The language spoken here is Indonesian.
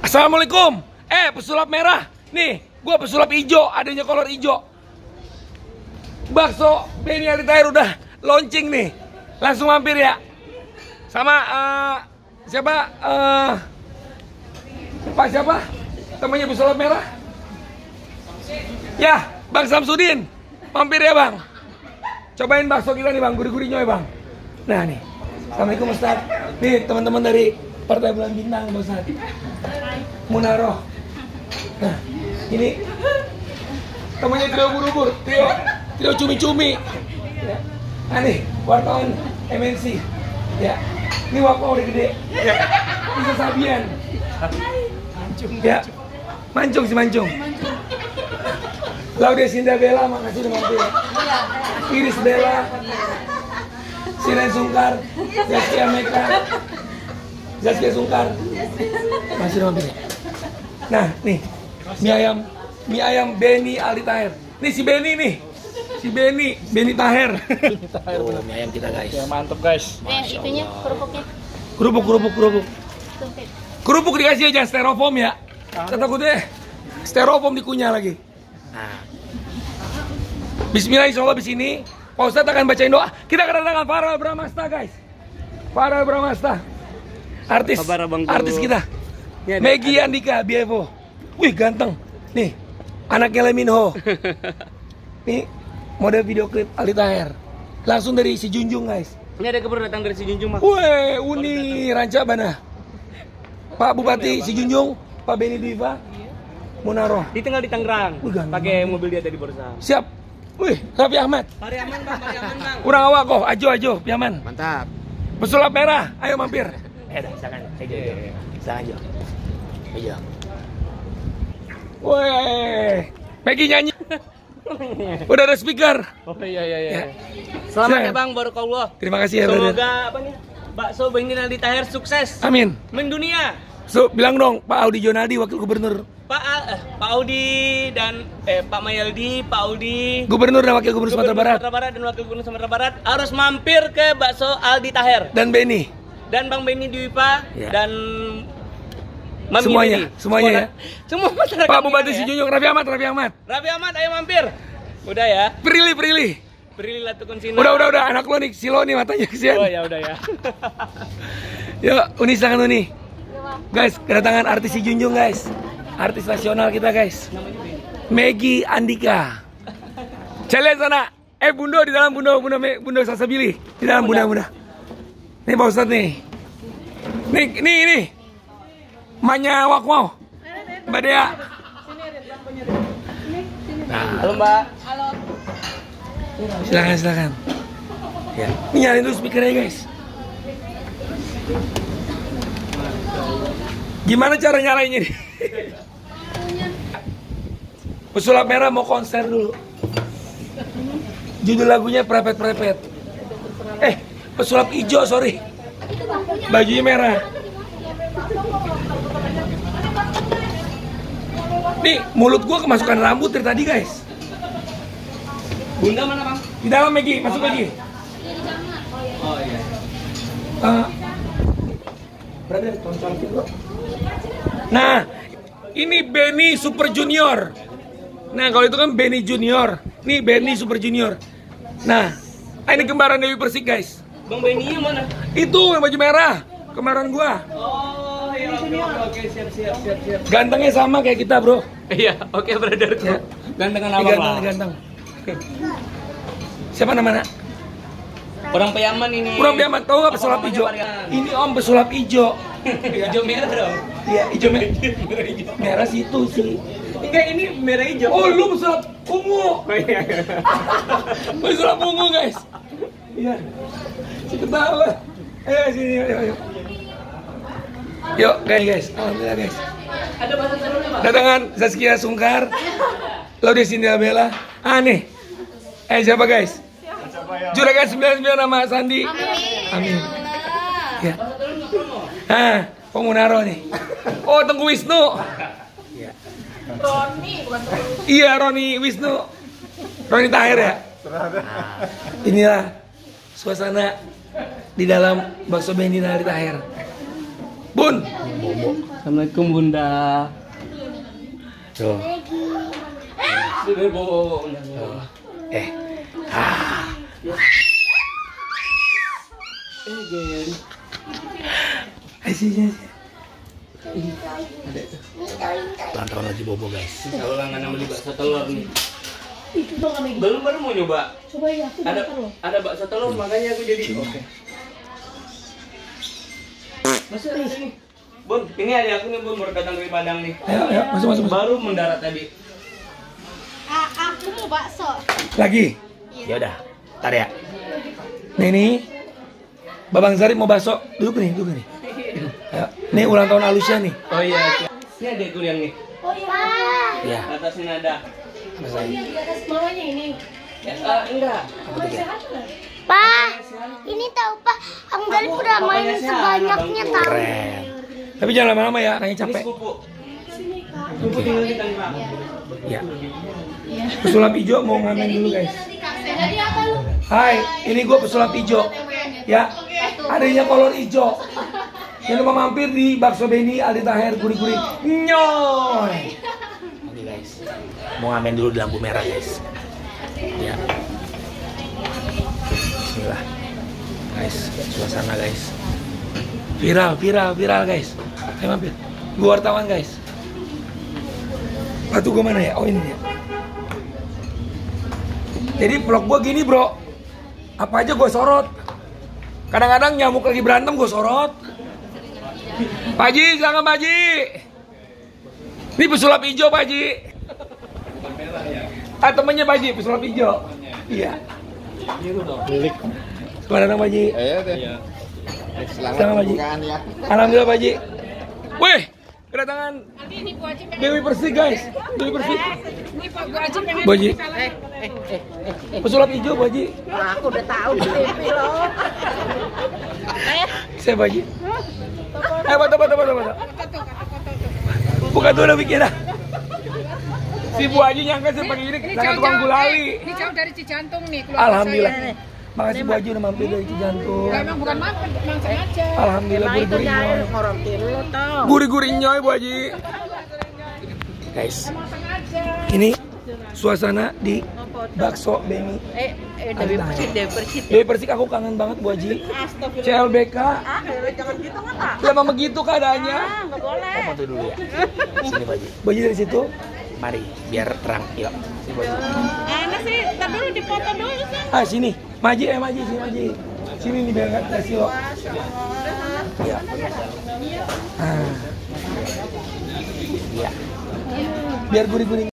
Assalamualaikum. Pesulap merah. Nih, gua pesulap hijau, adanya kolor hijau. Bakso Benny Alitair udah launching nih. Langsung mampir ya. Sama siapa? Pak siapa? Temannya pesulap merah? Ya, Bang Samsudin. Mampir ya, Bang. Cobain bakso kita nih, Bang. Gurih-gurihnya ya, Bang. Nah, nih. Assalamualaikum Ustaz. Nih, teman-teman dari Partai Bulan Bintang, Ustaz. Munaroh. Nah, ini temannya trio ubur-ubur, trio cumi-cumi. Ya. Nah, nih, wartawan MNC. Ya. Ini wakau udah gede. Ya. Bisa Sabian. Ya. Mancung sih mancung. Laudia Sinda Bella, makasih udah mampir. Iris Bella, Siren Sungkar, Zaskia Meka, Zaskia Sungkar, masih udah mampir. Nah, nih mie ayam Benny Alitair. Nih si Benny nih, Benny Taher. Oh, mie ayam kita guys. Ya, mantep guys. Itunya kerupuknya. Kerupuk dikasih aja styrofoam ya. Kata gue deh, styrofoam dikunyah lagi. Nah. Bismillah, insyaallah di sini Pak Ustadz akan bacain doa. Kita kedatangan Farel Bramasta guys. Farel Bramasta, artis kita. Maggie Andika Bievo. Wih ganteng. Nih anaknya Leminho. Nih model video klip Alitair. Langsung dari si Junjung guys. Ini ada kabar datang dari si Junjung mah. Wih Uni Rancabana. Pak Bupati si Junjung, Pak Benny Diva, Munaroh. Ditinggal di Tangerang. Pakai mobil dia tadi barusan. Siap. Wih, Raffi Ahmad. Pari aman bang. Kurang awak kok, ajo, Piaman. Mantap. Pesulap merah, ayo mampir. Silakan. Silakan aja. Wih, Maggie nyanyi. Udah ada speaker. Oh iya. Selamat ya bang, barakallah. Terima kasih ya. Semoga bakso Benny Alitair sukses. Amin. Mendunia. So, bilang dong Pak Audi Jonadi, Wakil Gubernur. Pak Audi dan Pak Mayaldi, Pak Audi, Gubernur dan Wakil Gubernur Sumatera Barat. Dan Wakil Gubernur Sumatera Barat harus mampir ke bakso Aldi Taher. Dan Benny. Dan Bang Benny Dwipa ya. Dan Mami semuanya ya. Semua masyarakat. Pak Bupati si Junjung, Raffi Ahmad, ayo mampir. Udah ya. Prilly Latukun sini. Udah anak lo nih, Silo nih matanya kesian. Oh ya udah ya. Yuk, Uni silakan Uni. Guys, kedatangan artis si Junjung guys. Artis nasional kita guys. Maggie Andika. Saya lihat sana. Bundo di dalam Bundo Sasabili. Di dalam Bunda. Nih Pak Ustadz nih. Nih. Manya Wakmau. Mbak Dea. Nah. Halo Mbak. Halo. Silakan. Ya. Ini nyalain dulu speakernya guys. Gimana cara nyalainnya nih? Pesulap merah mau konser dulu. Judul lagunya Prepet. Pesulap hijau, sorry. Bajunya merah. Nih, mulut gua kemasukan rambut dari tadi, guys. Bunda mana, Bang? Di dalam Maggie, masuk Maggie. Oh iya. Berada tonton bro. Nah, ini Benny Super Junior. Nah, kalau itu kan Benny Junior. Nih Benny Super Junior. Nah, ini kembaran Dewi Persik, guys. Bang Benny yang mana? Itu yang baju merah, kembaran gua. Oh, iya, oke, siap. Gantengnya sama kayak kita, bro. Iya, oke, brother. Ya. Gantengan abang lah. Ganteng. Siapa namanya? Orang Piaman ini. Orang Piaman, tahu nggak pesulap hijau? Ini om pesulap hijau. Hijau merah dong. Iya, hijau merah. Merah situ sih. Enggak, ini merah hijau. Oh, lu pesulap ungu. Oh, iya. Pesulap ungu, guys. Iya. Si ketawa. Sini, ayo. Yuk, guys. Alhamdulillah, guys. Ada bahasa serunya, Pak. Datangan Zaskia Sungkar. Laudia Sinda Bella. Nih. Siapa, guys? Juragan 99 nama Sandi. Amin. Ya. Pak Munaro nih. Oh, Tengku Wisnu. Iya. Roni bukan Iya, Roni Wisnu. Roni Taher ya. Inilah suasana di dalam bakso Benny Alitair. Bun. Assalamualaikum Bunda. Tuh. Sudah bobo. Eh. Gen. Sini. Ulang tahun lagi bobo guys. Ulang anak beli bakso telur nih. Belum baru mau nyoba. Coba ya, aku Ada bakso telur makanya aku jadi. Oke. Masuk sini. Bun, ini ada aku nih Bun baru datang dari Padang nih. Ayo, masuk. Baru mendarat tadi. Aku mau bakso. Lagi? Ya udah, ntar ya. Nih, Babang Zarif mau bakso. Duduk nih. Ya. Nih ulang tahun Alusya nih. Oh iya. Ini ada kuliah nih. Oh iya. Ya. Atasnya ada. Di atas bawahnya ini. Enggak. Pak, ini tahu Pak, Om Galip udah main sebanyaknya tahu. Keren. Tapi jangan lama-lama ya, kayaknya Ini capek. sepupu. Sepupu tinggal di Tangerang. Ya. Pesulap hijau mau ngamen dulu guys. Jadi apa lu? Hai, ini gue pesulap hijau. Ya, adanya kolor hijau. Jangan lupa mampir di Bakso Beni Aldi Taher gurih-gurih. Nyoy. Oke guys, mau ngamen dulu di lampu merah guys. Ya. Bismillah. Guys, suasana guys. Viral guys. Ayo mampir. Gue wartawan guys. Batu gue mana ya? Oh ini ya. Jadi vlog gue gini bro. Apa aja gue sorot. Kadang-kadang nyamuk lagi berantem gue sorot. Pak Haji, silakan Pak Haji. Ini pesulap hijau Pak Haji. Temennya Pak Haji, pesulap hijau. Iya. Selamat datang Pak Haji. Iya. Selamat Pak Haji. Ya. Alhamdulillah Pak Haji. Wih, kedatangan Dewi Persik guys. Dewi Persik. Bu Haji. Pesulap hijau Bu Haji. Aku udah tahu di TV loh. Saya Pak Haji. Foto. Bukan tuh udah bikin dah. Si Bu Haji nyangka saya pakai ini sangat tukang gulali. Ini jauh dari Cijantung nih keluarga Alhamdulillah. saya. Makasih Bu Haji udah mampir dari Cijantung. Lah, emang bukan makan, emang sengaja. Alhamdulillah gurih-gurih nyoy. Gurih-gurih nyoy Bu Haji. Guys, ini suasana di Bakso Beni. Dewi Persik aku kangen banget Bu Haji. CLBK. Jangan gitu nggak? Ya memang begitu keadaannya. Nggak boleh. Oh, foto dulu ya. Sini Bu Haji. Bu Haji dari situ. Mari biar terang. Yuk. Sini Bu Haji. Enak sih, ntar dulu dipoto dulu sih. Sini. Maji, sini Maji. Sini nih biar nggak kasih lo. Ya. Ya. Biar gurih-gurih.